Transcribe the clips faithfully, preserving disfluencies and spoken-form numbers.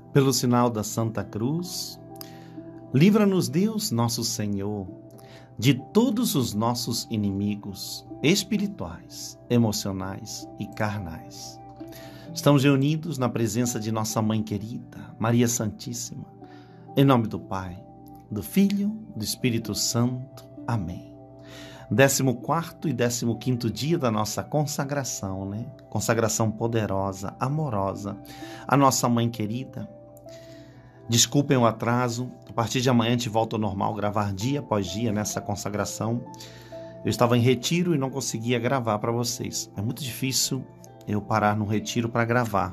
Pelo sinal da Santa Cruz, livra-nos Deus, nosso Senhor, de todos os nossos inimigos espirituais, emocionais e carnais. Estamos reunidos na presença de nossa Mãe querida, Maria Santíssima, em nome do Pai, do Filho, do Espírito Santo. Amém. Décimo quarto e décimo quinto dia da nossa consagração, né? Consagração poderosa, amorosa, a nossa Mãe querida. Desculpem o atraso, a partir de amanhã a gente volta ao normal, gravar dia após dia nessa consagração. Eu estava em retiro e não conseguia gravar para vocês. É muito difícil eu parar no retiro para gravar.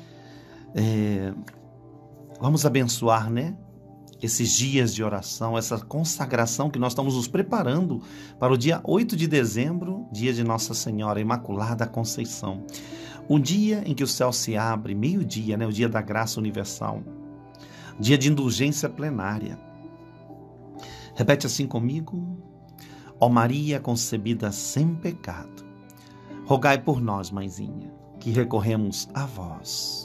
É... Vamos abençoar, né? Esses dias de oração, essa consagração que nós estamos nos preparando para o dia oito de dezembro, dia de Nossa Senhora Imaculada Conceição. O dia em que o céu se abre, meio-dia, né? O dia da graça universal. Dia de indulgência plenária. Repete assim comigo. Ó Maria concebida sem pecado, rogai por nós, Mãezinha, que recorremos a vós.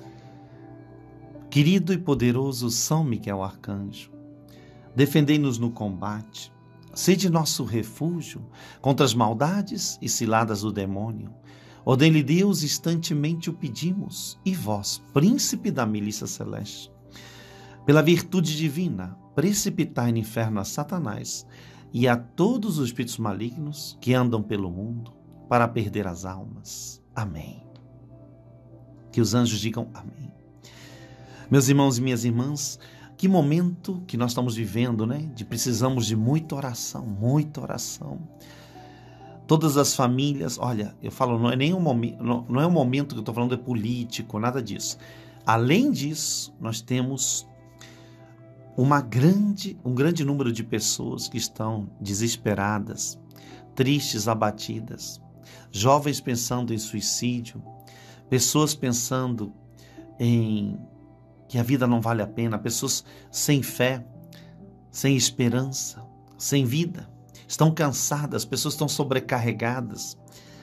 Querido e poderoso São Miguel Arcanjo, defendei-nos no combate, sede nosso refúgio contra as maldades e ciladas do demônio. Ordem-lhe Deus, instantemente o pedimos, e vós, príncipe da milícia celeste, pela virtude divina, precipitai no inferno a Satanás e a todos os espíritos malignos que andam pelo mundo para perder as almas. Amém. Que os anjos digam amém. Meus irmãos e minhas irmãs, que momento que nós estamos vivendo, né? De precisamos de muita oração, muita oração. Todas as famílias, olha, eu falo, não é nem um momento, não, não é um momento que eu estou falando é político, nada disso. Além disso, nós temos uma grande, um grande número de pessoas que estão desesperadas, tristes, abatidas, jovens pensando em suicídio, pessoas pensando em que a vida não vale a pena, pessoas sem fé, sem esperança, sem vida, estão cansadas, pessoas estão sobrecarregadas.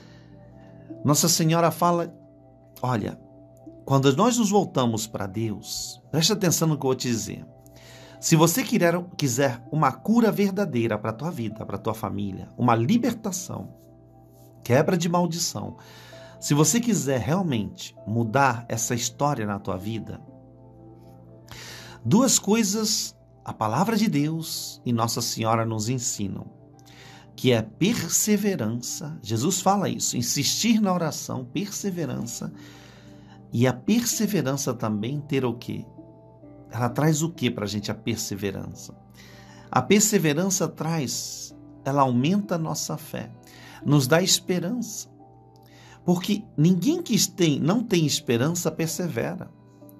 Nossa Senhora fala, olha, quando nós nos voltamos para Deus, preste atenção no que eu vou te dizer. Se você quiser, quiser uma cura verdadeira para a tua vida, para a tua família, uma libertação, quebra de maldição, se você quiser realmente mudar essa história na tua vida, duas coisas a palavra de Deus e Nossa Senhora nos ensinam, que é perseverança. Jesus fala isso, insistir na oração, perseverança, e a perseverança também ter o quê? Ela traz o que para a gente, a perseverança? A perseverança traz, ela aumenta a nossa fé, nos dá esperança. Porque ninguém que tem, não tem esperança persevera.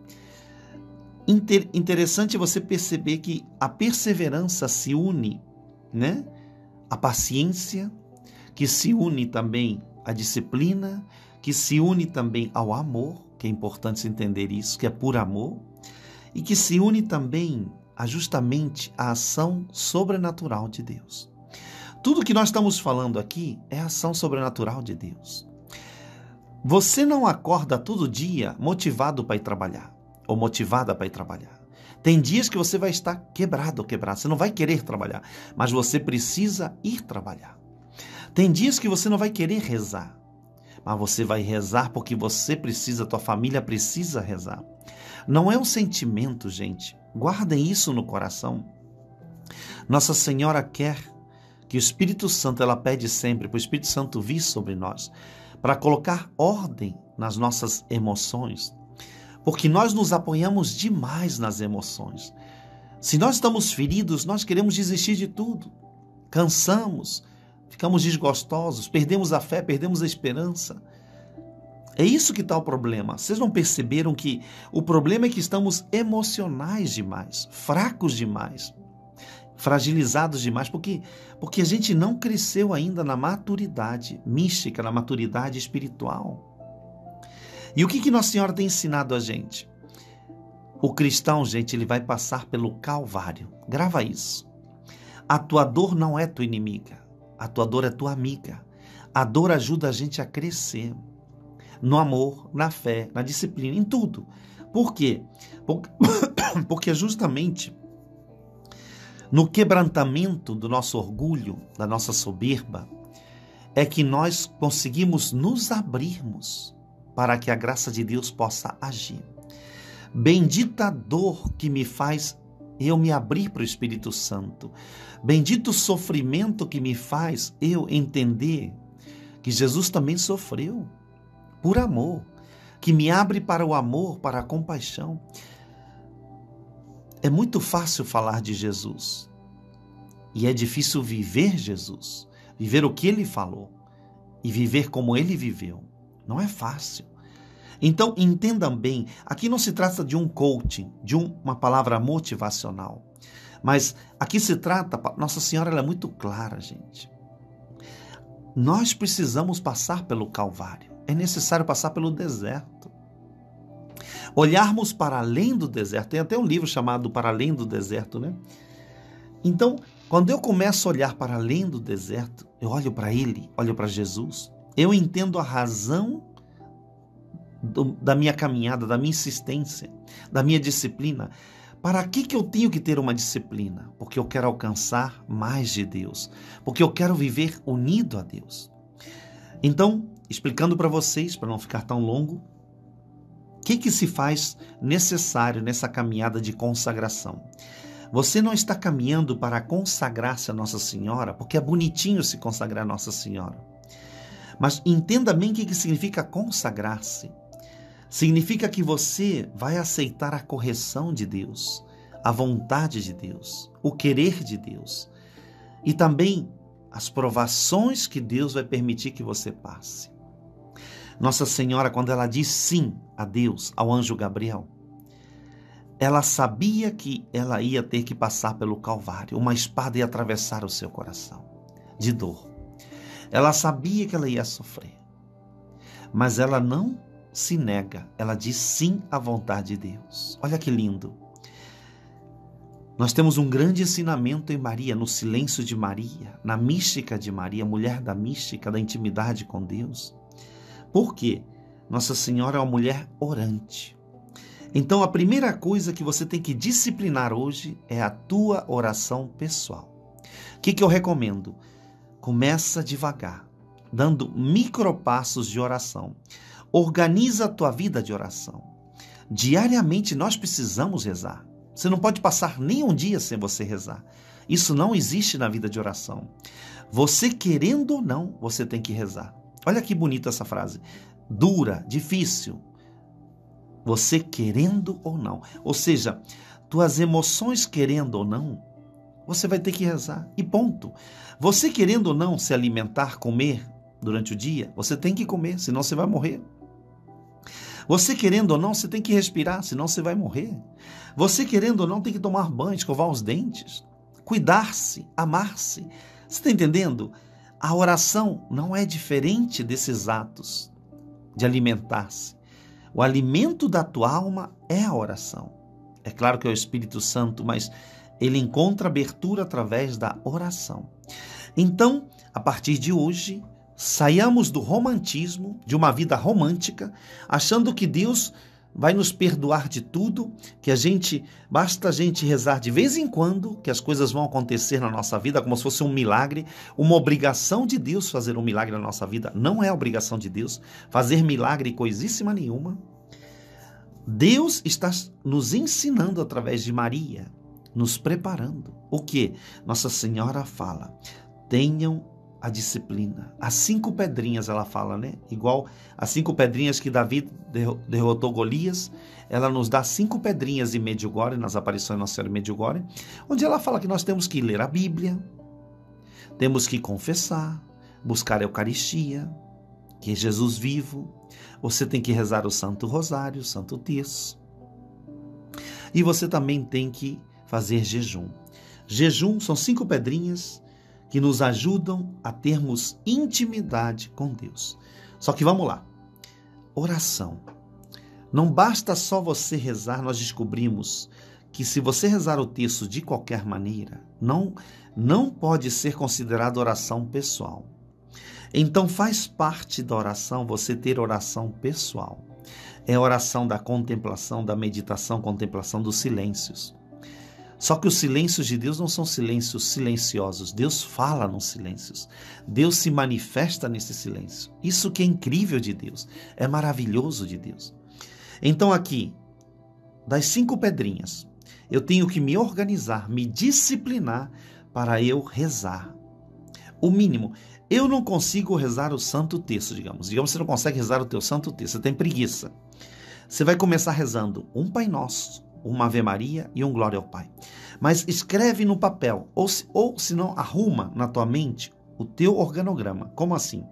Inter, interessante você perceber que a perseverança se une, né? A paciência, que se une também à disciplina, que se une também ao amor, que é importante entender isso, que é por amor, e que se une também a justamente a ação sobrenatural de Deus. Tudo que nós estamos falando aqui é a ação sobrenatural de Deus. Você não acorda todo dia motivado para ir trabalhar, ou motivada para ir trabalhar. Tem dias que você vai estar quebrado ou quebrado, você não vai querer trabalhar, mas você precisa ir trabalhar. Tem dias que você não vai querer rezar, mas você vai rezar porque você precisa, tua família precisa rezar. Não é um sentimento, gente. Guardem isso no coração. Nossa Senhora quer que o Espírito Santo, ela pede sempre para o Espírito Santo vir sobre nós, para colocar ordem nas nossas emoções, porque nós nos apoiamos demais nas emoções. Se nós estamos feridos, nós queremos desistir de tudo. Cansamos, ficamos desgostosos, perdemos a fé, perdemos a esperança. É isso que está o problema. Vocês não perceberam que o problema é que estamos emocionais demais, fracos demais, fragilizados demais, porque, porque a gente não cresceu ainda na maturidade mística, na maturidade espiritual. E o que, que Nossa Senhora tem ensinado a gente? O cristão, gente, ele vai passar pelo Calvário. Grava isso. A tua dor não é tua inimiga. A tua dor é tua amiga. A dor ajuda a gente a crescer. No amor, na fé, na disciplina, em tudo. Por quê? Porque justamente no quebrantamento do nosso orgulho, da nossa soberba, é que nós conseguimos nos abrirmos para que a graça de Deus possa agir. Bendita a dor que me faz eu me abrir para o Espírito Santo. Bendito o sofrimento que me faz eu entender que Jesus também sofreu por amor, que me abre para o amor, para a compaixão. É muito fácil falar de Jesus e é difícil viver Jesus, viver o que ele falou e viver como ele viveu. Não é fácil. Então, entendam bem, aqui não se trata de um coaching, de um, uma palavra motivacional, mas aqui se trata, Nossa Senhora ela é muito clara, gente. Nós precisamos passar pelo Calvário, é necessário passar pelo deserto. Olharmos para além do deserto, tem até um livro chamado Para Além do Deserto, né? Então, quando eu começo a olhar para além do deserto, eu olho para ele, olho para Jesus, eu entendo a razão do, da minha caminhada, da minha insistência, da minha disciplina. Para que, que eu tenho que ter uma disciplina? Porque eu quero alcançar mais de Deus, porque eu quero viver unido a Deus. Então, explicando para vocês, para não ficar tão longo, o que, que se faz necessário nessa caminhada de consagração? Você não está caminhando para consagrar-se a Nossa Senhora, porque é bonitinho se consagrar a Nossa Senhora. Mas entenda bem o que, que significa consagrar-se. Significa que você vai aceitar a correção de Deus, a vontade de Deus, o querer de Deus. E também as provações que Deus vai permitir que você passe. Nossa Senhora, quando ela diz sim a Deus, ao anjo Gabriel, ela sabia que ela ia ter que passar pelo Calvário, uma espada ia atravessar o seu coração, de dor. Ela sabia que ela ia sofrer, mas ela não se nega, ela diz sim à vontade de Deus. Olha que lindo. Nós temos um grande ensinamento em Maria, no silêncio de Maria, na mística de Maria, mulher da mística, da intimidade com Deus. Por quê? Nossa Senhora é uma mulher orante. Então, a primeira coisa que você tem que disciplinar hoje é a tua oração pessoal. O que, que eu recomendo? Começa devagar, dando micropassos de oração. Organiza a tua vida de oração. Diariamente nós precisamos rezar. Você não pode passar nem um dia sem você rezar. Isso não existe na vida de oração. Você querendo ou não, você tem que rezar. Olha que bonita essa frase. Dura, difícil. Você querendo ou não. Ou seja, tuas emoções querendo ou não, você vai ter que rezar. E ponto. Você querendo ou não se alimentar, comer durante o dia, você tem que comer, senão você vai morrer. Você querendo ou não, você tem que respirar, senão você vai morrer. Você querendo ou não, tem que tomar banho, escovar os dentes, cuidar-se, amar-se. Você está entendendo? A oração não é diferente desses atos de alimentar-se. O alimento da tua alma é a oração. É claro que é o Espírito Santo, mas ele encontra abertura através da oração. Então, a partir de hoje, saiamos do romantismo, de uma vida romântica, achando que Deus vai nos perdoar de tudo, que a gente, basta a gente rezar de vez em quando, que as coisas vão acontecer na nossa vida, como se fosse um milagre, uma obrigação de Deus fazer um milagre na nossa vida. Não é obrigação de Deus fazer milagre coisíssima nenhuma. Deus está nos ensinando através de Maria, nos preparando. O que? Nossa Senhora fala, tenham a disciplina. As cinco pedrinhas, ela fala, né? Igual as cinco pedrinhas que Davi derrotou Golias, ela nos dá cinco pedrinhas em Medjugorje, nas aparições de Nossa Senhora em Medjugorje, onde ela fala que nós temos que ler a Bíblia, temos que confessar, buscar a Eucaristia, que é Jesus vivo, você tem que rezar o Santo Rosário, o Santo Terço, e você também tem que fazer jejum. Jejum são cinco pedrinhas que nos ajudam a termos intimidade com Deus. Só que vamos lá. Oração. Não basta só você rezar, nós descobrimos que se você rezar o texto de qualquer maneira, não, não pode ser considerado oração pessoal. Então faz parte da oração você ter oração pessoal. É a oração da contemplação, da meditação, contemplação dos silêncios. Só que os silêncios de Deus não são silêncios silenciosos. Deus fala nos silêncios. Deus se manifesta nesse silêncio. Isso que é incrível de Deus. É maravilhoso de Deus. Então aqui, das cinco pedrinhas, eu tenho que me organizar, me disciplinar para eu rezar. O mínimo. Eu não consigo rezar o Santo Terço, digamos. Digamos que você não consegue rezar o teu Santo Terço. Você tem preguiça. Você vai começar rezando um Pai Nosso, uma Ave Maria e um Glória ao Pai. Mas escreve no papel, ou se, ou se não, arruma na tua mente o teu organograma. Como assim?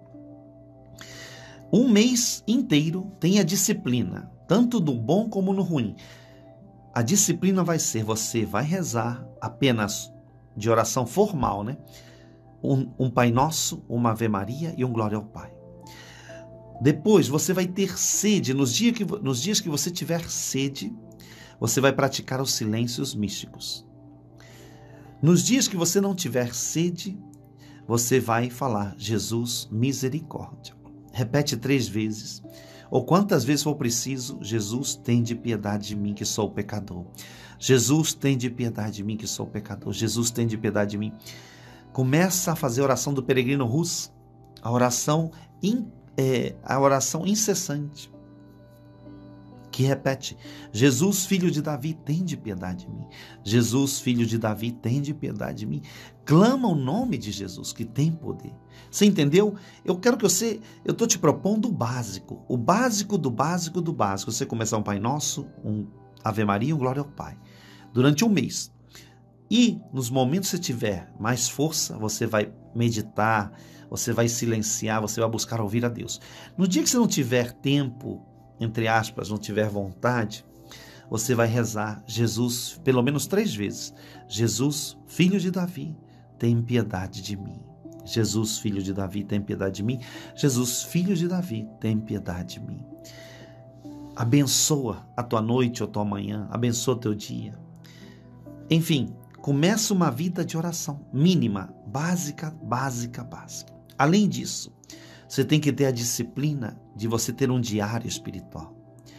Um mês inteiro tem a disciplina, tanto no bom como no ruim. A disciplina vai ser, você vai rezar apenas de oração formal, né? Um, um Pai Nosso, uma Ave Maria e um Glória ao Pai. Depois você vai ter sede, nos dias que, nos dias que você tiver sede, você vai praticar os silêncios místicos. Nos dias que você não tiver sede, você vai falar Jesus, misericórdia. Repete três vezes, ou quantas vezes for preciso, Jesus, tende piedade de mim que sou pecador. Jesus, tende piedade de mim que sou pecador. Jesus, tende piedade de mim. Começa a fazer a oração do peregrino russo, a oração, in, é, a oração incessante, que repete, Jesus, filho de Davi, tende piedade de mim. Jesus, filho de Davi, tende piedade de mim. Clama o nome de Jesus, que tem poder. Você entendeu? Eu quero que você, eu estou te propondo o básico, o básico do básico do básico. Você começar um Pai Nosso, um Ave Maria e um Glória ao Pai, durante um mês. E nos momentos que você tiver mais força, você vai meditar, você vai silenciar, você vai buscar ouvir a Deus. No dia que você não tiver tempo, entre aspas, não tiver vontade, você vai rezar Jesus pelo menos três vezes. Jesus, filho de Davi, tem piedade de mim. Jesus, filho de Davi, tem piedade de mim. Jesus, filho de Davi, tem piedade de mim. Abençoa a tua noite ou a tua manhã, abençoa o teu dia. Enfim, começa uma vida de oração mínima, básica, básica, básica. Além disso, você tem que ter a disciplina de você ter um diário espiritual.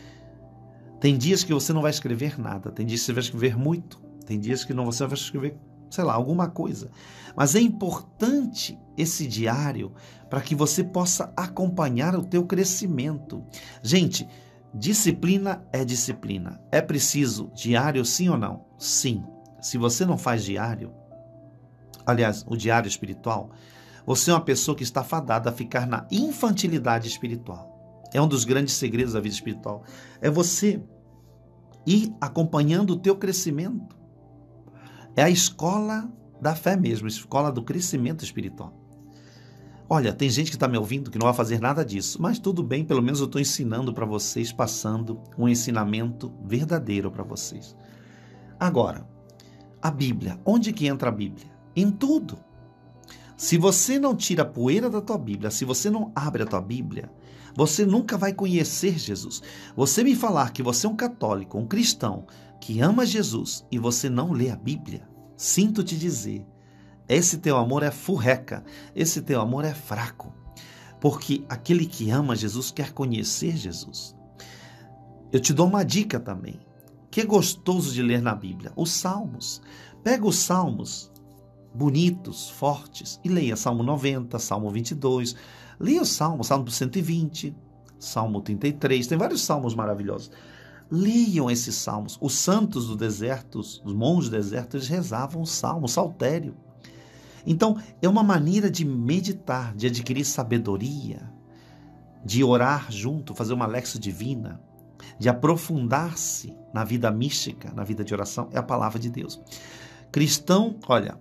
Tem dias que você não vai escrever nada, tem dias que você vai escrever muito, tem dias que não você vai escrever, sei lá, alguma coisa. Mas é importante esse diário para que você possa acompanhar o teu crescimento. Gente, disciplina é disciplina. É preciso diário, sim ou não? Sim. Se você não faz diário, aliás, o diário espiritual, você é uma pessoa que está fadada a ficar na infantilidade espiritual. É um dos grandes segredos da vida espiritual. É você ir acompanhando o teu crescimento. É a escola da fé mesmo, a escola do crescimento espiritual. Olha, tem gente que está me ouvindo que não vai fazer nada disso, mas tudo bem, pelo menos eu estou ensinando para vocês, passando um ensinamento verdadeiro para vocês. Agora, a Bíblia, onde que entra a Bíblia? Em tudo. Se você não tira a poeira da tua Bíblia, se você não abre a tua Bíblia, você nunca vai conhecer Jesus. Você me falar que você é um católico, um cristão, que ama Jesus e você não lê a Bíblia, sinto te dizer, esse teu amor é furreca, esse teu amor é fraco, porque aquele que ama Jesus quer conhecer Jesus. Eu te dou uma dica também, que é gostoso de ler na Bíblia, os Salmos. Pega os Salmos bonitos, fortes, e leia Salmo noventa, Salmo vinte e dois, leia o Salmo, Salmo cento e vinte, Salmo trinta e três, tem vários salmos maravilhosos. Leiam esses salmos. Os santos do deserto, os monges do deserto, eles rezavam o salmo, o saltério. Então, é uma maneira de meditar, de adquirir sabedoria, de orar junto, fazer uma lexo divina, de aprofundar-se na vida mística, na vida de oração, é a palavra de Deus. Cristão, olha,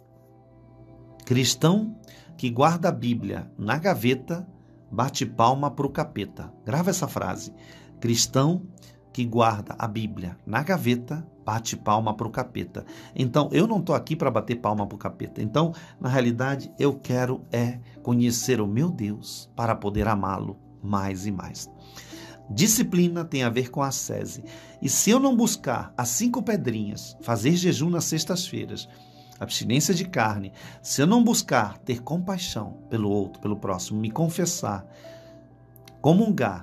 cristão que guarda a Bíblia na gaveta, bate palma para o capeta. Grava essa frase. Cristão que guarda a Bíblia na gaveta, bate palma para o capeta. Então, eu não estou aqui para bater palma para o capeta. Então, na realidade, eu quero é conhecer o meu Deus para poder amá-lo mais e mais. Disciplina tem a ver com ascese. E se eu não buscar as cinco pedrinhas, fazer jejum nas sextas-feiras, abstinência de carne, se eu não buscar ter compaixão pelo outro, pelo próximo, me confessar, comungar,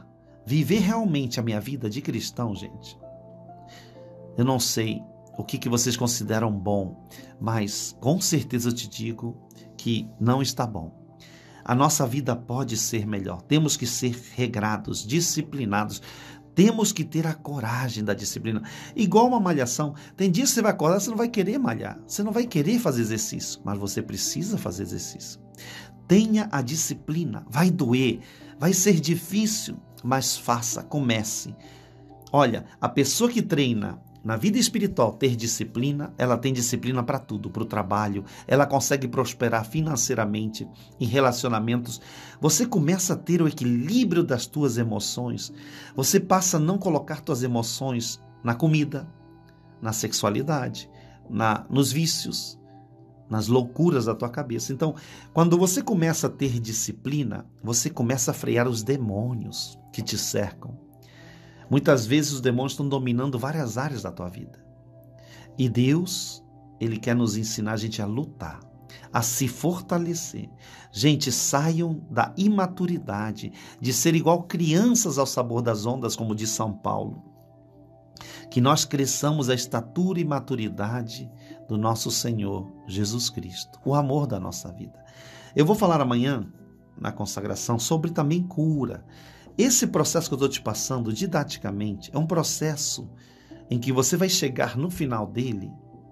viver realmente a minha vida de cristão, gente, eu não sei o que, que vocês consideram bom, mas com certeza eu te digo que não está bom. A nossa vida pode ser melhor. Temos que ser regrados, disciplinados. Temos que ter a coragem da disciplina. Igual uma malhação. Tem dias que você vai acordar, você não vai querer malhar. Você não vai querer fazer exercício. Mas você precisa fazer exercício. Tenha a disciplina. Vai doer. Vai ser difícil. Mas faça. Comece. Olha, a pessoa que treina na vida espiritual, ter disciplina, ela tem disciplina para tudo, para o trabalho, ela consegue prosperar financeiramente, em relacionamentos. Você começa a ter o equilíbrio das tuas emoções, você passa a não colocar tuas emoções na comida, na sexualidade, na, nos vícios, nas loucuras da tua cabeça. Então, quando você começa a ter disciplina, você começa a frear os demônios que te cercam. Muitas vezes os demônios estão dominando várias áreas da tua vida. E Deus, Ele quer nos ensinar a gente a lutar, a se fortalecer. Gente, saiam da imaturidade, de ser igual crianças ao sabor das ondas, como diz São Paulo. Que nós cresçamos a estatura e maturidade do nosso Senhor Jesus Cristo, o amor da nossa vida. Eu vou falar amanhã, na consagração, sobre também cura. Esse processo que eu estou te passando didaticamente é um processo em que você vai chegar no final dele,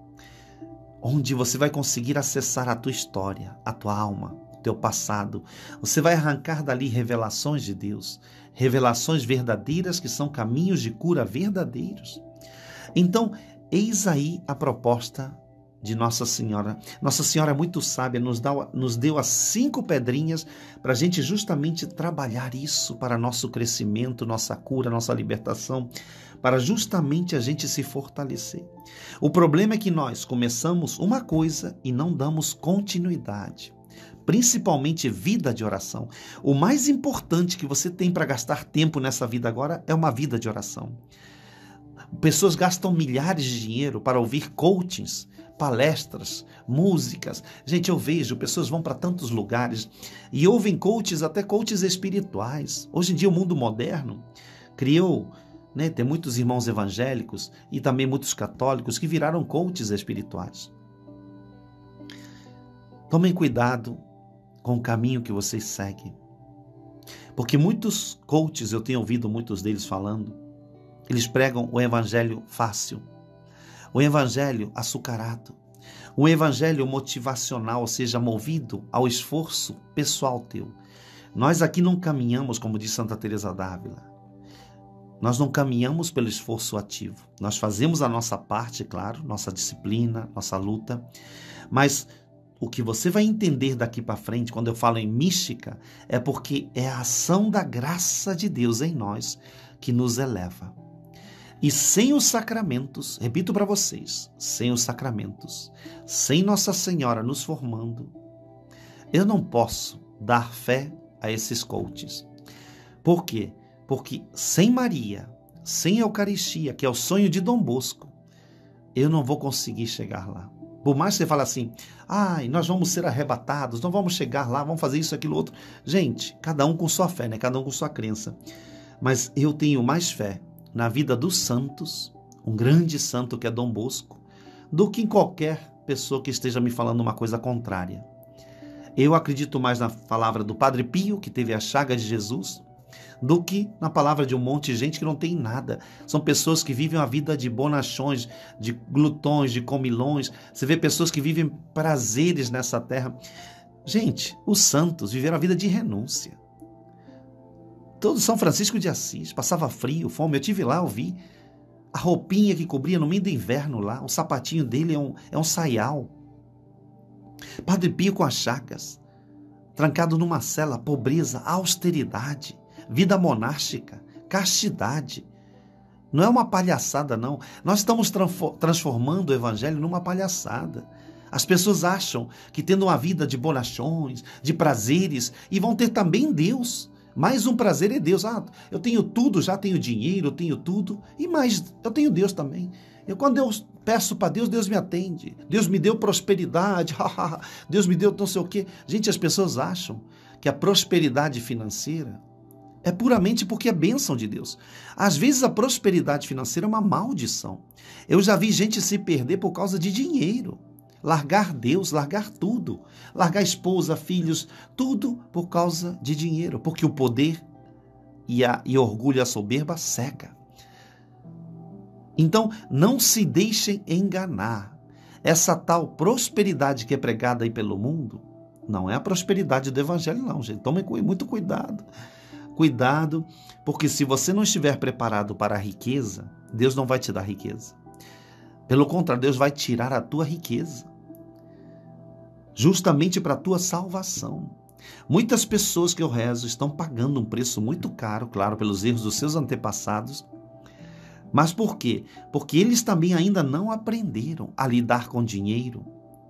onde você vai conseguir acessar a tua história, a tua alma, o teu passado. Você vai arrancar dali revelações de Deus, revelações verdadeiras que são caminhos de cura verdadeiros. Então, eis aí a proposta de Nossa Senhora. Nossa Senhora é muito sábia, nos, dá, nos deu as cinco pedrinhas para a gente justamente trabalhar isso para nosso crescimento, nossa cura, nossa libertação, para justamente a gente se fortalecer. O problema é que nós começamos uma coisa e não damos continuidade, principalmente vida de oração. O mais importante que você tem para gastar tempo nessa vida agora é uma vida de oração. Pessoas gastam milhares de dinheiro para ouvir coachings, palestras, músicas. Gente, eu vejo, pessoas vão para tantos lugares e ouvem coaches, até coaches espirituais. Hoje em dia o mundo moderno criou, né, tem muitos irmãos evangélicos e também muitos católicos que viraram coaches espirituais. Tomem cuidado com o caminho que vocês seguem. Porque muitos coaches, eu tenho ouvido muitos deles falando, eles pregam o evangelho fácil, o evangelho açucarado, o evangelho motivacional, ou seja, movido ao esforço pessoal teu. Nós aqui não caminhamos, como diz Santa Teresa d'Ávila, nós não caminhamos pelo esforço ativo. Nós fazemos a nossa parte, claro, nossa disciplina, nossa luta, mas o que você vai entender daqui para frente, quando eu falo em mística, é porque é a ação da graça de Deus em nós que nos eleva. E sem os sacramentos, repito para vocês, sem os sacramentos, sem Nossa Senhora nos formando, eu não posso dar fé a esses coaches. Por quê? Porque sem Maria, sem Eucaristia, que é o sonho de Dom Bosco, eu não vou conseguir chegar lá. Por mais que você fale assim, ai, nós vamos ser arrebatados, não vamos chegar lá, vamos fazer isso, aquilo, outro. Gente, cada um com sua fé, né? Cada um com sua crença. Mas eu tenho mais fé na vida dos santos, um grande santo que é Dom Bosco, do que em qualquer pessoa que esteja me falando uma coisa contrária. Eu acredito mais na palavra do Padre Pio, que teve a chaga de Jesus, do que na palavra de um monte de gente que não tem nada. São pessoas que vivem a vida de bonachões, de glutões, de comilões. Você vê pessoas que vivem prazeres nessa terra. Gente, os santos viveram a vida de renúncia. Todo São Francisco de Assis passava frio, fome. Eu estive lá, eu vi a roupinha que cobria no meio do inverno lá. O sapatinho dele é um, é um saial. Padre Pio com as chagas, trancado numa cela, pobreza, austeridade, vida monástica, castidade. Não é uma palhaçada, não. Nós estamos transformando o evangelho numa palhaçada. As pessoas acham que tendo uma vida de bonachões, de prazeres, e vão ter também Deus. Mais um prazer é Deus. Ah, eu tenho tudo, já tenho dinheiro, eu tenho tudo. E mais, eu tenho Deus também. Eu, quando eu peço para Deus, Deus me atende. Deus me deu prosperidade. Deus me deu não sei o quê. Gente, as pessoas acham que a prosperidade financeira É puramente porque é bênção de Deus. Às vezes a prosperidade financeira é uma maldição. Eu já vi gente se perder por causa de dinheiro. Largar Deus, largar tudo. Largar esposa, filhos, tudo por causa de dinheiro. Porque o poder e, a, e orgulho e a soberba cega. Então, não se deixem enganar. Essa tal prosperidade que é pregada aí pelo mundo, não é a prosperidade do evangelho não, gente. Tomem muito cuidado. Cuidado, porque se você não estiver preparado para a riqueza, Deus não vai te dar riqueza. Pelo contrário, Deus vai tirar a tua riqueza, justamente para a tua salvação. Muitas pessoas que eu rezo estão pagando um preço muito caro, claro, pelos erros dos seus antepassados. Mas por quê? Porque eles também ainda não aprenderam a lidar com dinheiro,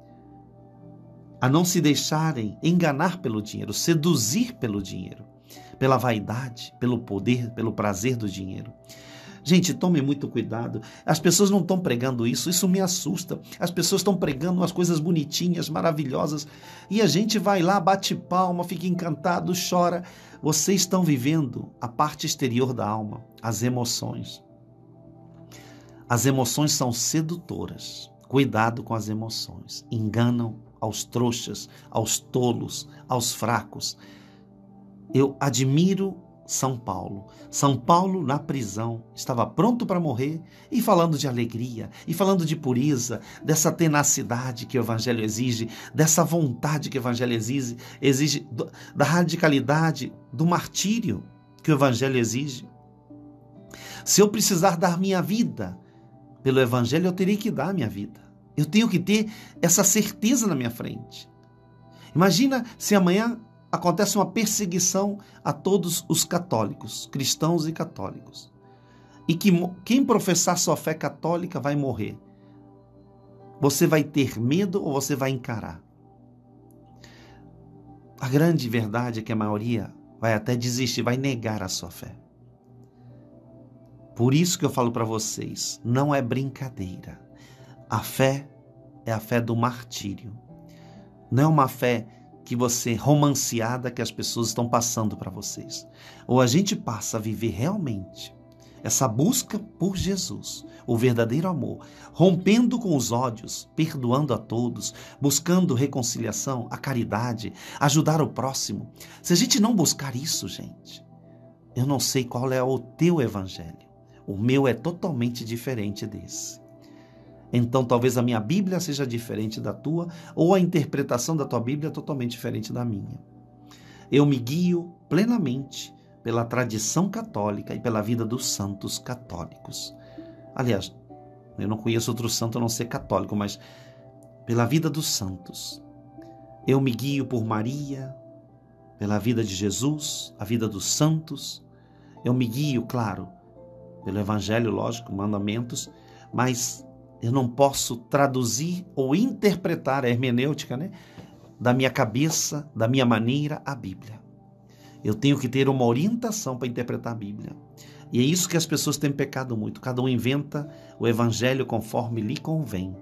a não se deixarem enganar pelo dinheiro, seduzir pelo dinheiro, pela vaidade, pelo poder, pelo prazer do dinheiro. Gente, tome muito cuidado. As pessoas não estão pregando isso, isso me assusta. As pessoas estão pregando umas coisas bonitinhas, maravilhosas, e a gente vai lá, bate palma, fica encantado, chora. Vocês estão vivendo a parte exterior da alma, as emoções. As emoções são sedutoras. Cuidado com as emoções. Enganam aos trouxas, aos tolos, aos fracos. Eu admiro São Paulo. São Paulo, na prisão, estava pronto para morrer e falando de alegria, e falando de pureza, dessa tenacidade que o Evangelho exige, dessa vontade que o Evangelho exige, exige da radicalidade, do martírio que o Evangelho exige. Se eu precisar dar minha vida pelo Evangelho, eu terei que dar minha vida. Eu tenho que ter essa certeza na minha frente. Imagina se amanhã acontece uma perseguição a todos os católicos, cristãos e católicos. E que quem professar sua fé católica vai morrer. Você vai ter medo ou você vai encarar? A grande verdade é que a maioria vai até desistir, vai negar a sua fé. Por isso que eu falo para vocês, não é brincadeira. A fé é a fé do martírio. Não é uma fé que você, romanceada, que as pessoas estão passando para vocês. Ou a gente passa a viver realmente essa busca por Jesus, o verdadeiro amor, rompendo com os ódios, perdoando a todos, buscando reconciliação, a caridade, ajudar o próximo. Se a gente não buscar isso, gente, eu não sei qual é o teu evangelho. O meu é totalmente diferente desse. Então, talvez a minha Bíblia seja diferente da tua, ou a interpretação da tua Bíblia é totalmente diferente da minha. Eu me guio plenamente pela tradição católica e pela vida dos santos católicos. Aliás, eu não conheço outro santo a não ser católico, mas pela vida dos santos. Eu me guio por Maria, pela vida de Jesus, a vida dos santos. Eu me guio, claro, pelo Evangelho, lógico, mandamentos, mas eu não posso traduzir ou interpretar a hermenêutica, né, da minha cabeça, da minha maneira, a Bíblia. Eu tenho que ter uma orientação para interpretar a Bíblia. E é isso que as pessoas têm pecado muito. Cada um inventa o Evangelho conforme lhe convém.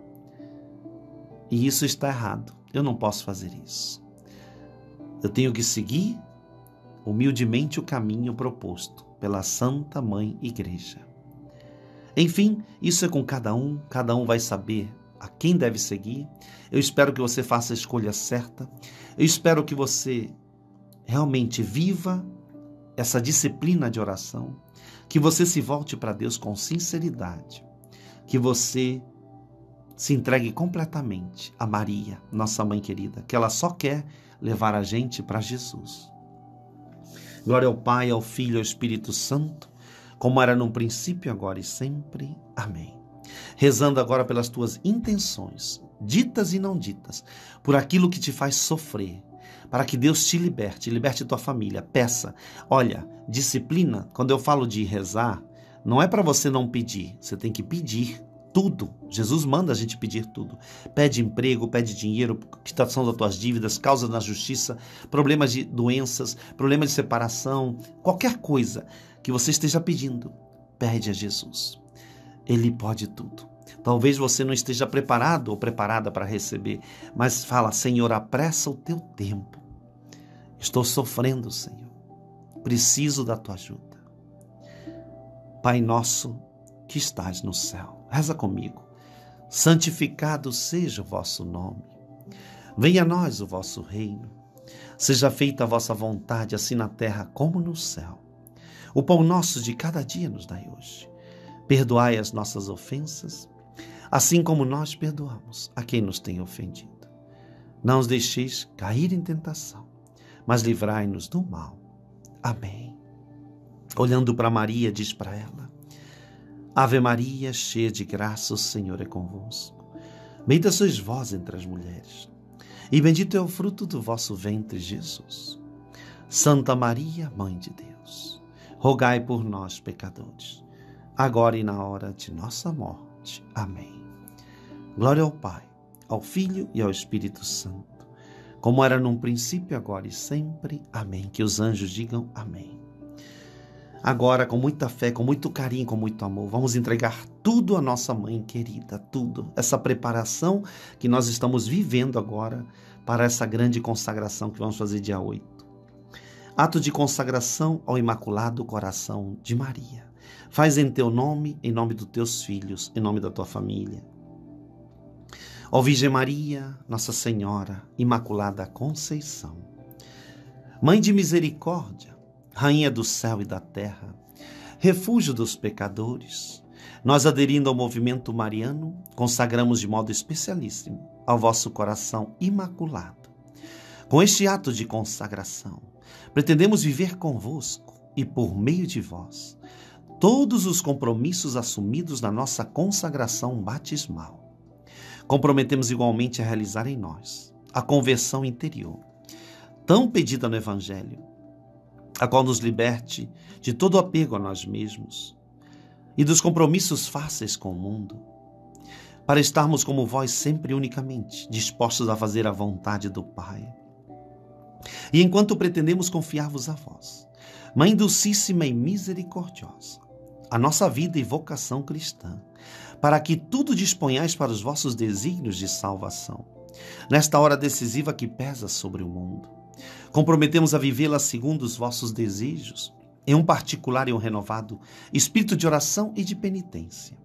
E isso está errado. Eu não posso fazer isso. Eu tenho que seguir humildemente o caminho proposto pela Santa Mãe Igreja. Enfim, isso é com cada um, cada um vai saber a quem deve seguir. Eu espero que você faça a escolha certa. Eu espero que você realmente viva essa disciplina de oração, que você se volte para Deus com sinceridade, que você se entregue completamente a Maria, nossa mãe querida, que ela só quer levar a gente para Jesus. Glória ao Pai, ao Filho e ao Espírito Santo, como era no princípio, agora e sempre. Amém. Rezando agora pelas tuas intenções, ditas e não ditas, por aquilo que te faz sofrer, para que Deus te liberte, liberte tua família. Peça. Olha, disciplina, quando eu falo de rezar, não é para você não pedir, você tem que pedir tudo. Jesus manda a gente pedir tudo. Pede emprego, pede dinheiro, quitação das tuas dívidas, causa na justiça, problemas de doenças, problemas de separação, qualquer coisa que você esteja pedindo, pede a Jesus. Ele pode tudo. Talvez você não esteja preparado ou preparada para receber, mas fala: Senhor, apressa o teu tempo. Estou sofrendo, Senhor. preciso da tua ajuda. Pai nosso que estás no céu, reza comigo. Santificado seja o vosso nome. Venha a nós o vosso reino. Seja feita a vossa vontade, assim na terra como no céu. O pão nosso de cada dia nos dai hoje. Perdoai as nossas ofensas, assim como nós perdoamos a quem nos tem ofendido. Não os deixeis cair em tentação, mas livrai-nos do mal. Amém. Olhando para Maria, diz para ela: Ave Maria, cheia de graça, o Senhor é convosco. Bendita sois vós entre as mulheres, e bendito é o fruto do vosso ventre, Jesus. Santa Maria, Mãe de Deus, rogai por nós, pecadores, agora e na hora de nossa morte. Amém. Glória ao Pai, ao Filho e ao Espírito Santo, como era num princípio, agora e sempre. Amém. Que os anjos digam amém. Agora, com muita fé, com muito carinho, com muito amor, vamos entregar tudo à nossa mãe querida, tudo. Essa preparação que nós estamos vivendo agora para essa grande consagração que vamos fazer dia oito. Ato de consagração ao Imaculado Coração de Maria. Faz em teu nome, em nome dos teus filhos, em nome da tua família. Ó Virgem Maria, Nossa Senhora, Imaculada Conceição, Mãe de misericórdia, Rainha do céu e da terra, refúgio dos pecadores, nós, aderindo ao movimento mariano, consagramos de modo especialíssimo ao vosso coração imaculado. Com este ato de consagração, pretendemos viver convosco e, por meio de vós, todos os compromissos assumidos na nossa consagração batismal. Comprometemos igualmente a realizar em nós a conversão interior, tão pedida no Evangelho, a qual nos liberte de todo apego a nós mesmos e dos compromissos fáceis com o mundo, para estarmos como vós sempre unicamente dispostos a fazer a vontade do Pai. E enquanto pretendemos confiar-vos a vós, Mãe Dulcíssima e Misericordiosa, a nossa vida e vocação cristã, para que tudo disponhais para os vossos desígnios de salvação, nesta hora decisiva que pesa sobre o mundo, comprometemos a vivê-la segundo os vossos desejos, em um particular e um renovado espírito de oração e de penitência.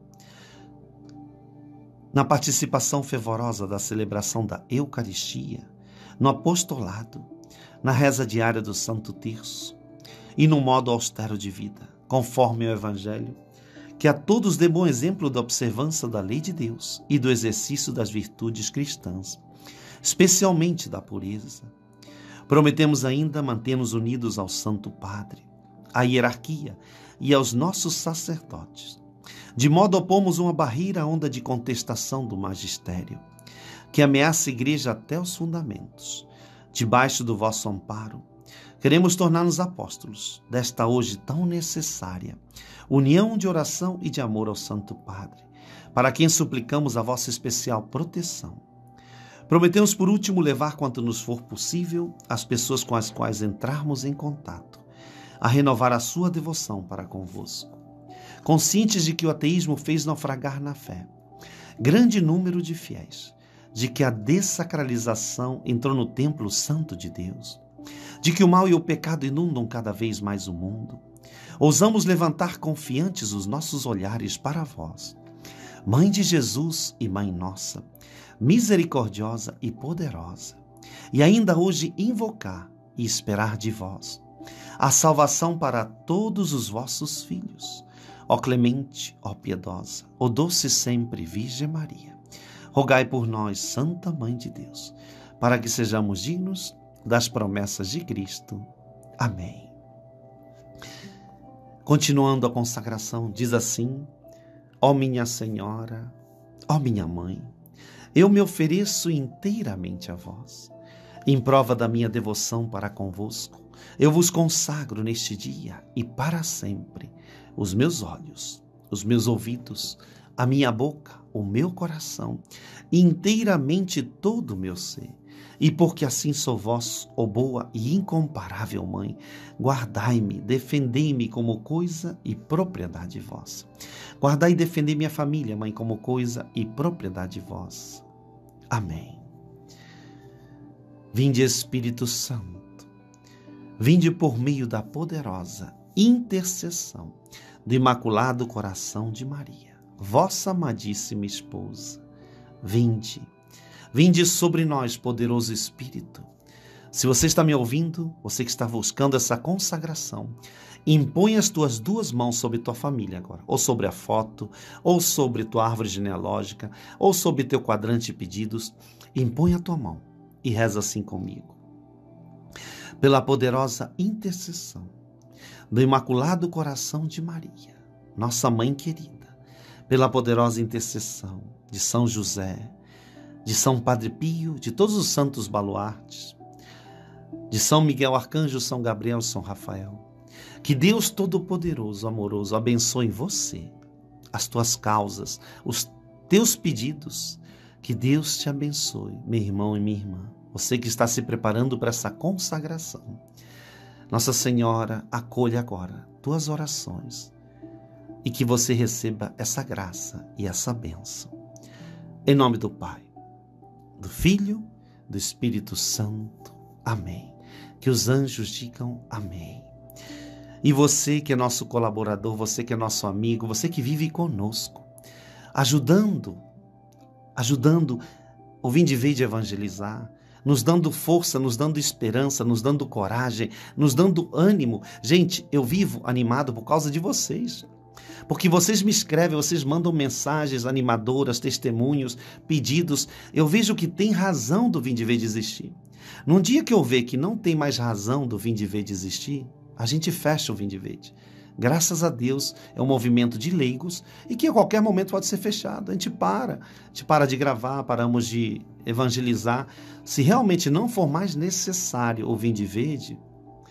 Na participação fervorosa da celebração da Eucaristia, no apostolado, na reza diária do Santo Terço e no modo austero de vida, conforme o Evangelho, que a todos dê bom exemplo da observância da lei de Deus e do exercício das virtudes cristãs, especialmente da pureza. Prometemos ainda manter-nos unidos ao Santo Padre, à hierarquia e aos nossos sacerdotes, de modo a opomos uma barreira à onda de contestação do magistério, que ameaça a igreja até os fundamentos. Debaixo do vosso amparo, queremos tornar-nos apóstolos desta hoje tão necessária união de oração e de amor ao Santo Padre, para quem suplicamos a vossa especial proteção. Prometemos, por último, levar quanto nos for possível as pessoas com as quais entrarmos em contato, a renovar a sua devoção para convosco. Conscientes de que o ateísmo fez naufragar na fé grande número de fiéis, de que a dessacralização entrou no templo santo de Deus, de que o mal e o pecado inundam cada vez mais o mundo, ousamos levantar confiantes os nossos olhares para vós, Mãe de Jesus e Mãe nossa, misericordiosa e poderosa, e ainda hoje invocar e esperar de vós a salvação para todos os vossos filhos. Ó clemente, ó piedosa, ó doce sempre Virgem Maria, rogai por nós, Santa Mãe de Deus, para que sejamos dignos das promessas de Cristo. Amém. Continuando a consagração, diz assim: ó minha Senhora, ó minha Mãe, eu me ofereço inteiramente a vós. Em prova da minha devoção para convosco, eu vos consagro neste dia e para sempre os meus olhos, os meus ouvidos, a minha boca, o meu coração, inteiramente todo o meu ser. E porque assim sou vós, ó boa e incomparável Mãe, guardai-me, defendei-me como coisa e propriedade vossa. Guardai e defendei minha família, Mãe, como coisa e propriedade vossa. Amém. Vinde, Espírito Santo, Vinde por meio da poderosa intercessão do Imaculado Coração de Maria, vossa amadíssima esposa. Vinde, vinde sobre nós, poderoso Espírito. Se você está me ouvindo, você que está buscando essa consagração, impõe as tuas duas mãos sobre tua família agora, ou sobre a foto, ou sobre tua árvore genealógica, ou sobre teu quadrante de pedidos. Impõe a tua mão e reza assim comigo. Pela poderosa intercessão do Imaculado Coração de Maria, nossa mãe querida, pela poderosa intercessão de São José, de São Padre Pio, de todos os santos baluartes, de São Miguel Arcanjo, São Gabriel, São Rafael, que Deus Todo-Poderoso, amoroso, abençoe você, as tuas causas, os teus pedidos. Que Deus te abençoe, meu irmão e minha irmã, você que está se preparando para essa consagração. Nossa Senhora acolha agora tuas orações e que você receba essa graça e essa bênção. Em nome do Pai, do Filho, do Espírito Santo. Amém. Que os anjos digam amém. E você que é nosso colaborador, você que é nosso amigo, você que vive conosco, ajudando, ajudando o Vinde Verde evangelizar, nos dando força, nos dando esperança, nos dando coragem, nos dando ânimo. Gente, eu vivo animado por causa de vocês. Porque vocês me escrevem, vocês mandam mensagens animadoras, testemunhos, pedidos. Eu vejo que tem razão do Vinde Verde existir. Num dia que eu ver que não tem mais razão do Vinde Verde existir, a gente fecha o Vinde Verde. Graças a Deus, é um movimento de leigos e que a qualquer momento pode ser fechado. A gente para, a gente para de gravar, paramos de evangelizar. Se realmente não for mais necessário o Vinde Verde,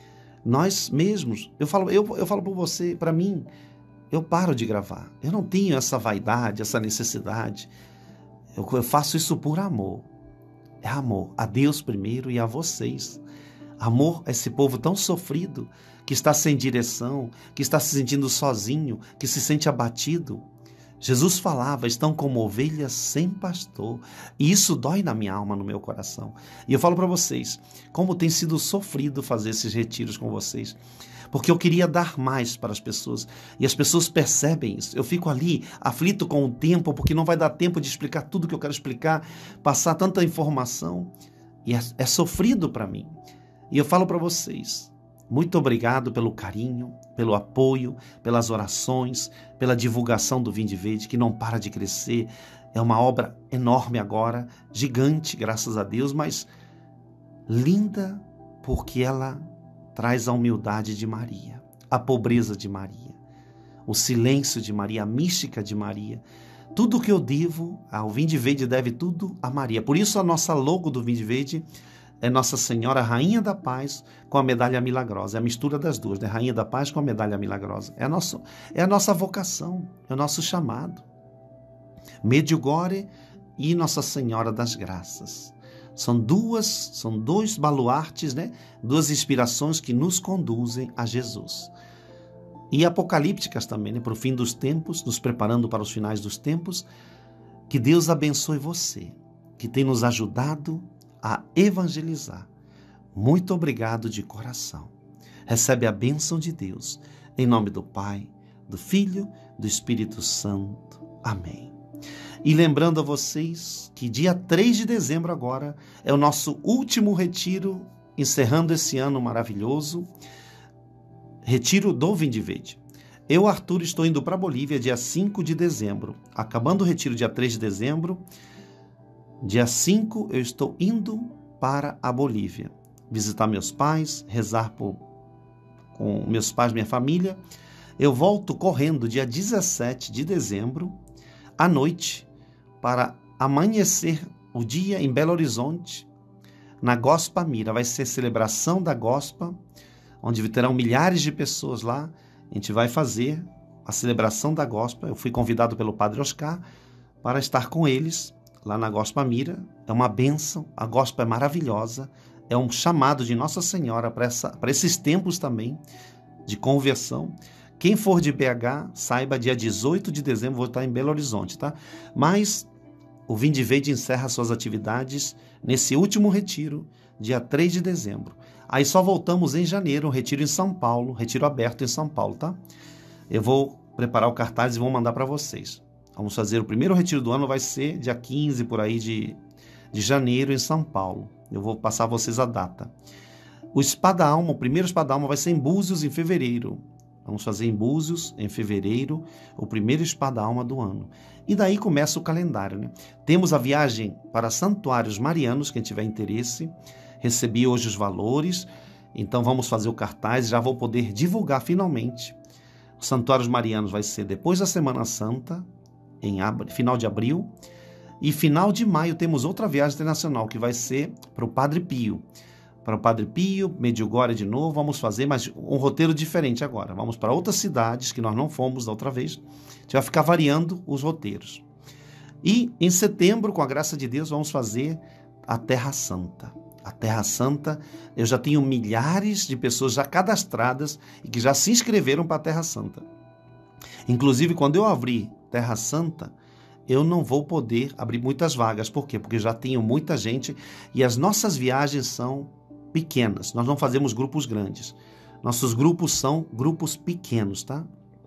nós mesmos, eu falo, eu, eu falo para você, para mim, eu paro de gravar. Eu não tenho essa vaidade, essa necessidade. Eu, eu faço isso por amor. É amor a Deus primeiro e a vocês. Amor a esse povo tão sofrido, que está sem direção, que está se sentindo sozinho, que se sente abatido. Jesus falava, estão como ovelhas sem pastor. E isso dói na minha alma, no meu coração. E eu falo para vocês, como tem sido sofrido fazer esses retiros com vocês. Porque eu queria dar mais para as pessoas. E as pessoas percebem isso. Eu fico ali, aflito com o tempo, porque não vai dar tempo de explicar tudo o que eu quero explicar, passar tanta informação. E é, é sofrido para mim. E eu falo para vocês, muito obrigado pelo carinho, pelo apoio, pelas orações, pela divulgação do Vinde Verde, que não para de crescer. É uma obra enorme agora, gigante, graças a Deus, mas linda porque ela traz a humildade de Maria, a pobreza de Maria, o silêncio de Maria, a mística de Maria. Tudo que eu devo ao Vinde Verde deve tudo a Maria. Por isso a nossa logo do Vinde Verde é Nossa Senhora Rainha da Paz com a medalha milagrosa. É a mistura das duas, né? Rainha da Paz com a medalha milagrosa. É a nossa, é a nossa vocação, é o nosso chamado. Medjugorje e Nossa Senhora das Graças. São duas, são dois baluartes, né? Duas inspirações que nos conduzem a Jesus. E apocalípticas também, né? Para o fim dos tempos, nos preparando para os finais dos tempos. Que Deus abençoe você, que tem nos ajudado a evangelizar. Muito obrigado de coração. Recebe a bênção de Deus, em nome do Pai, do Filho, do Espírito Santo. Amém. E lembrando a vocês que dia três de dezembro agora é o nosso último retiro, encerrando esse ano maravilhoso, retiro do Vinde Verde. Eu, Arthur, estou indo para a Bolívia dia cinco de dezembro. Acabando o retiro dia três de dezembro, dia cinco eu estou indo para a Bolívia, visitar meus pais, rezar por, com meus pais, minha família. Eu volto correndo dia dezessete de dezembro, à noite, para amanhecer o dia em Belo Horizonte, na Gospa Mira. Vai ser celebração da Gospa, onde terão milhares de pessoas lá. A gente vai fazer a celebração da Gospa. Eu fui convidado pelo Padre Oscar para estar com eles lá na Gospa Mira. É uma bênção, a Gospa é maravilhosa, é um chamado de Nossa Senhora para essa, para esses tempos também de conversão. Quem for de B H, saiba, dia dezoito de dezembro vou estar em Belo Horizonte, tá? Mas o Vinde Verde encerra suas atividades nesse último retiro, dia três de dezembro. Aí só voltamos em janeiro, um retiro em São Paulo, retiro aberto em São Paulo, tá? Eu vou preparar o cartaz e vou mandar para vocês. Vamos fazer o primeiro retiro do ano, vai ser dia quinze por aí de, de janeiro em São Paulo. Eu vou passar a vocês a data. O Spa da Alma, o primeiro Spa da Alma vai ser em Búzios em fevereiro. Vamos fazer em Búzios, em fevereiro, o primeiro Spa da Alma do ano. E daí começa o calendário, né? Temos a viagem para Santuários Marianos, quem tiver interesse. Recebi hoje os valores, então vamos fazer o cartaz, já vou poder divulgar finalmente. Os Santuários Marianos vai ser depois da Semana Santa, em ab... final de abril. E final de maio temos outra viagem internacional, que vai ser para o Padre Pio. Para o Padre Pio, Medjugorje de novo, vamos fazer, mas um roteiro diferente agora. Vamos para outras cidades que nós não fomos da outra vez. A gente vai ficar variando os roteiros. E em setembro, com a graça de Deus, vamos fazer a Terra Santa. A Terra Santa, eu já tenho milhares de pessoas já cadastradas e que já se inscreveram para a Terra Santa. Inclusive, quando eu abrir Terra Santa, eu não vou poder abrir muitas vagas. Por quê? Porque já tenho muita gente e as nossas viagens são pequenas. Nós não fazemos grupos grandes. Nossos grupos são grupos pequenos, tá?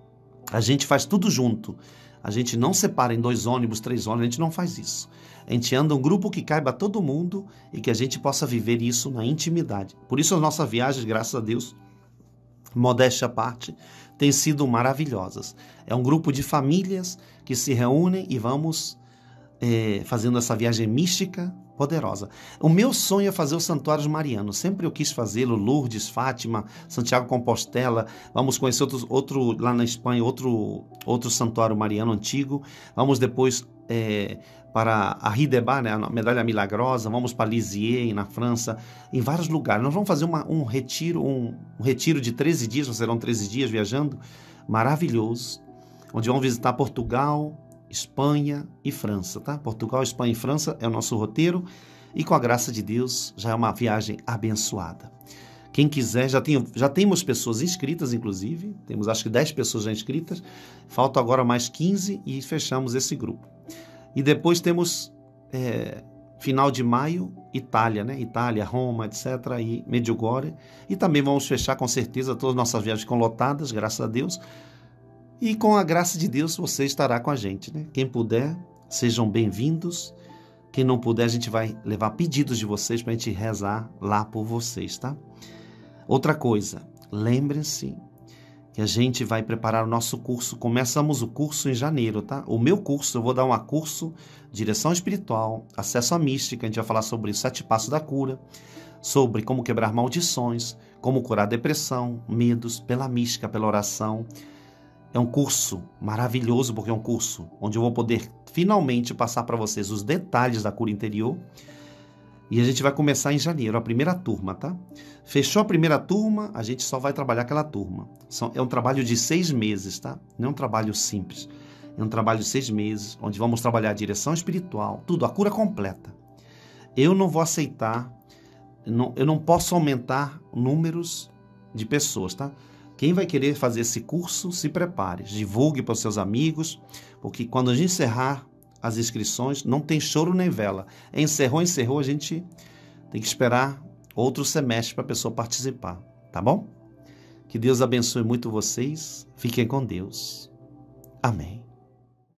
A gente faz tudo junto. A gente não separa em dois ônibus, três ônibus, a gente não faz isso. A gente anda um grupo que caiba a todo mundo e que a gente possa viver isso na intimidade. Por isso as nossas viagens, graças a Deus, modéstia à parte, têm sido maravilhosas. É um grupo de famílias que se reúnem e vamos é, fazendo essa viagem mística poderosa. O meu sonho é fazer os Santuários Marianos. Sempre eu quis fazê-lo, Lourdes, Fátima, Santiago Compostela. Vamos conhecer outros, outro lá na Espanha, outro, outro santuário mariano antigo. Vamos depois é, para a Ridebá, né, a Medalha Milagrosa. Vamos para Lisieux, na França, em vários lugares. Nós vamos fazer uma, um retiro, um, um retiro de treze dias, serão treze dias viajando, maravilhoso, onde vamos visitar Portugal, Espanha e França, tá? Portugal, Espanha e França é o nosso roteiro e com a graça de Deus já é uma viagem abençoada. Quem quiser, já, tem, já temos pessoas inscritas, inclusive, temos acho que dez pessoas já inscritas, faltam agora mais quinze e fechamos esse grupo. E depois temos, é, final de maio, Itália, né? Itália, Roma, etcétera, e Medjugorje, e também vamos fechar com certeza todas as nossas viagens com lotadas, graças a Deus. E com a graça de Deus você estará com a gente, né? Quem puder, sejam bem-vindos. Quem não puder, a gente vai levar pedidos de vocês para a gente rezar lá por vocês, tá? Outra coisa, lembrem-se que a gente vai preparar o nosso curso. Começamos o curso em janeiro, tá? O meu curso, eu vou dar um curso Direção Espiritual, Acesso à Mística. A gente vai falar sobre os sete passos da cura, sobre como quebrar maldições, como curar depressão, medos, pela mística, pela oração. É um curso maravilhoso, porque é um curso onde eu vou poder finalmente passar para vocês os detalhes da cura interior. E a gente vai começar em janeiro, a primeira turma, tá? Fechou a primeira turma, a gente só vai trabalhar aquela turma. É um trabalho de seis meses, tá? Não é um trabalho simples. É um trabalho de seis meses, onde vamos trabalhar a direção espiritual, tudo, a cura completa. Eu não vou aceitar, não, eu não posso aumentar números de pessoas, tá? Quem vai querer fazer esse curso, se prepare, divulgue para os seus amigos, porque quando a gente encerrar as inscrições, não tem choro nem vela. Encerrou, encerrou, a gente tem que esperar outro semestre para a pessoa participar, tá bom? Que Deus abençoe muito vocês, fiquem com Deus. Amém.